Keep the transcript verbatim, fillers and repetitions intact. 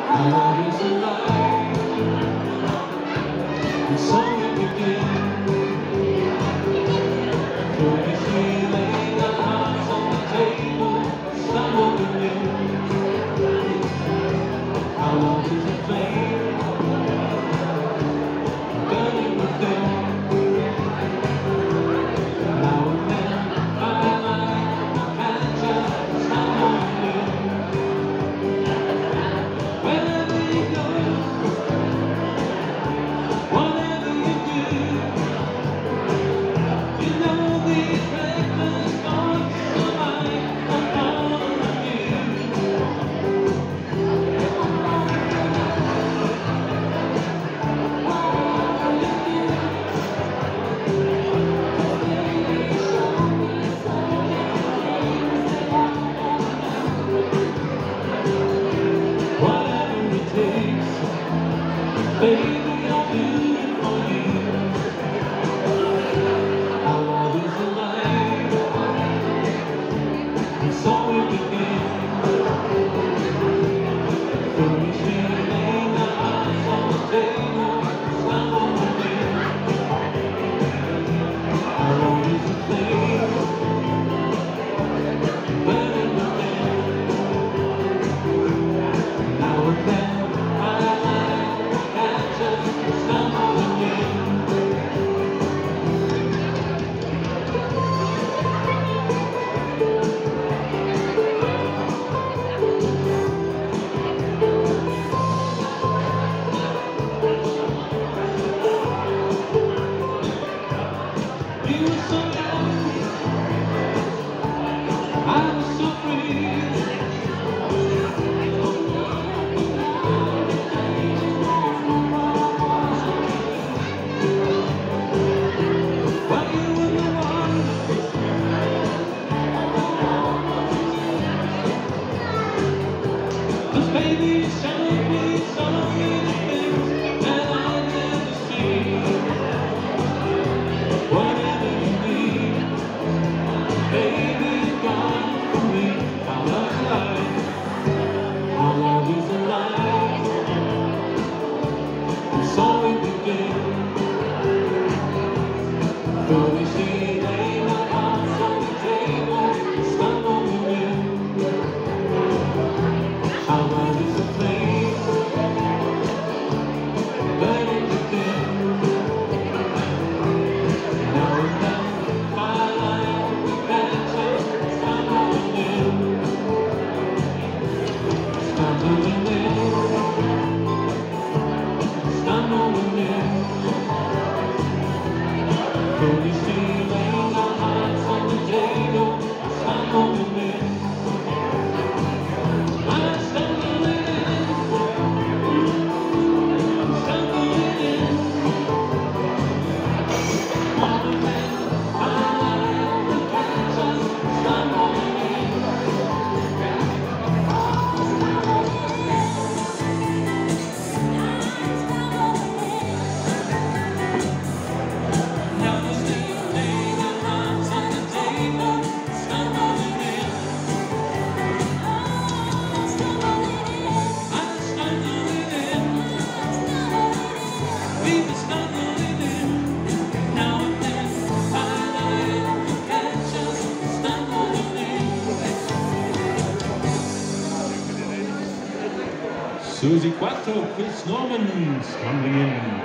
love is alive, and so it begins. Foolishly laying our hearts on the table, stumble within. Our love is a flame, burning within. Now and then, firelight, and just stumble within. Wherever you go, whatever you do, you know these reckless thoughts of mine are falling on you. Whatever it takes, baby, I'll do it for you. Our love is alive, and so it begins. Foolishly laying our hearts on the table, stumble within. Our love is a flame, burning within. Now and then, firelight, catch us, stumble within. You were so young, I was so free. But you were the one, 'cause baby you showed me so many things that I never seen. Whatever you need, baby, you got it for me. Our love is alive, our love is alive, and so it begins. Foolishly laying our hearts on the table, stumble within. Our love is a flame, burning within. Now and then, firelight, catch us, stumble within. Stumble within, stumble within. Foolishly laying our hearts on the table, stumble within. I stumble within, stumble within. Now and then, firelight, catch us, stumble within. Now and then, laying our hearts on the table, stumble within. I stumble within, we can stumble within. Now and then, firelight, catch us, stumble within. Susie Quattro, Chris Norman, stumbling in.